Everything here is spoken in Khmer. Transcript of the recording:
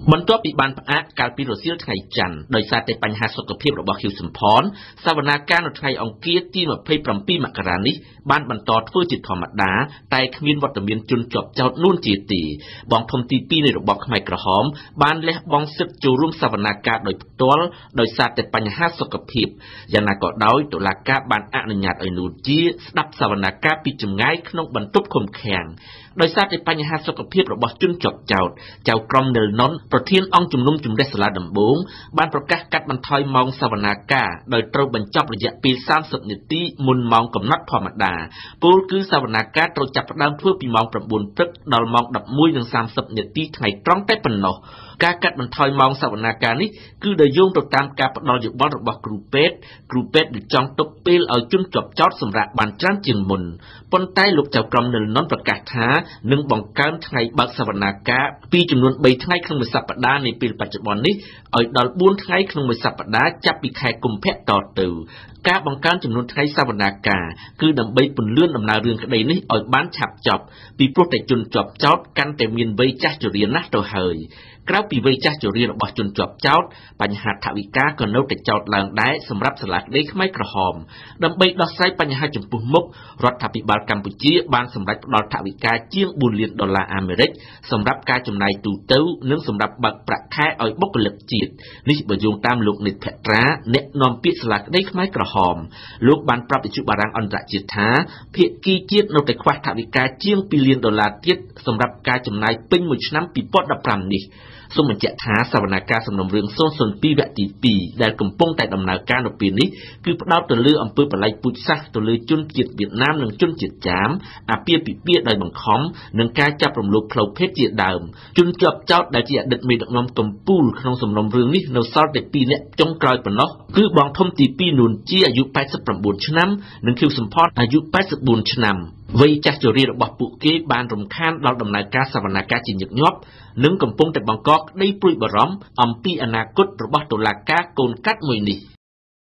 បន្ទាប់ពីបានផ្អាកកាលពីរសៀលថ្ងៃច័ន្ទដោយសារតែបញ្ហាសុខភាពរបស់ ហ៊ីវ សំផន សវនាការនៅថ្ងៃអង្គារទី 27 មករានេះបានបន្តធ្វើជាធម្មតាតែគ្មានវត្តមានជនជាប់ចោទនួនជាទីបងធំទី 2 នៃរបបខ្មែរក្រហមបានលះបង់សិទ្ធិចូលរួមសវនាការដោយផ្ទាល់ដោយសារតែបញ្ហាសុខភាពយ៉ាងណាក៏ដោយតុលាការបានអនុញ្ញាតឲ្យនួនជាស្ដាប់សវនាការពីចម្ងាយក្នុងបន្ទប់ឃុំឃាំងដោយសារតែបញ្ហាសុខភាពរបស់ជនជាប់ចោទចៅក្រមនិលណុនប្រធានអង្គជំនុំជម្រះសាលាដំបងបានប្រកាសកាត់បន្ថយម៉ោងសវនាការដោយត្រូវបញ្ចប់រយៈពេល30នាទីមុនម៉ោងកំណត់ធម្មតាពលគឺសវនាការត្រូវចាប់ផ្ដើមធ្វើពីម៉ោង9ព្រឹកដល់ម៉ោង11:30នាទីថ្ងៃត្រង់តែប៉ុណ្ណោះការកាត់បន្ថយម៉ោងសវនាការនេះគឺដោយយោងទៅតាមការផ្ដល់យោបល់របស់គ្រូពេទ្យដែលចង់ទុកពេលឲ្យជនជាប់ចោទសម្រាប់បានច្រើនជាងមុនប៉ុន្តែលោកចៅក្រមនិលណុនប្រកាសថានឹងបង្កើនថ្ងៃបើកសវនាការពីចំនួន3ថ្ងៃក្នុងមួយសប្តាហ៍នាពេលបច្ចុប្បន្ននេះឲ្យដល់4ថ្ងៃក្នុងមួយសប្តាហ៍ចាប់ពីខែកុម្ភៈតទៅការបង្កើនចំនួនថ្ងៃសវនាការគឺដើម្បីពន្លឿនដំណើររឿងក្តីនេះឲ្យបានឆាប់ចប់ពីព្រោះតែជនជាប់ចោទកាន់តែមានវ័យចាស់ជរាណាស់ទៅហើយក្រៅពីវ័យចាស់ជរារបស់ជនជាប់ចោទបញ្ហាថវិកាក៏នៅតែចោទឡើងដែរសម្រាប់សាលាក្តីខ្មែរក្រហមដើម្បីដោះស្រាយបញ្ហាចំពោះមុខរដ្ឋាភិបាលកម្ពុជាបានសម្រេចផ្ដល់ថវិកាជាង$4 លានសម្រាប់ការចំណាយទូទៅនិងសម្រាប់បើកប្រាក់ខែឲ្យបុគ្គលិកជាតិនេះបើយោងតាមលោកនិតភត្រាអ្នកនាំពាក្យសាលាក្តីខ្មែរក្រហមលោកបានប្រាប់វិទ្យុបារាំងអន្តរជាតិថាភាគីជាតិនៅតែខ្វះថវិកាជាង$2 លានទៀតសម្រាប់ការចំណាយពេញមួយឆ្នាំ2015នេះសូមបញ្ជាក់ថាសវនាការសំណុំរឿង002វគ្គទី2ដែលកំពុងតែដំណើរការនៅពេលនេះគឺផ្ដោតទៅលើអំពើបល្ល័ង្កពូជសាសន៍ទៅលើជនជាតិវៀតណាមនិងជនជាតិចាមអាពាហ៍ពិពាហ៍ដោយបង្ខំនិងការចាប់រំលោភផ្លូវភេទជាដើមជនជាប់ចោទដែលជាអតីតមេដឹកនាំកំពូលក្នុងសំណុំរឿងនេះនៅសល់តែ2នាក់ចុងក្រោយប៉ុណ្ណោះគឺបងធំទី 2 នួនជាអាយុ89ឆ្នាំនិងឃីវសំផនអាយុ84ឆ្នាំវ័យចាស់ជរារបស់ពួកគេបានរំខានដល់ដំណើរការសវនាការជាញឹកញាប់និងកំពុងតែបង្កក្តីព្រួយបារម្ភអំពីអនាគតរបស់តុលាការកូនកាត់មួយនេះ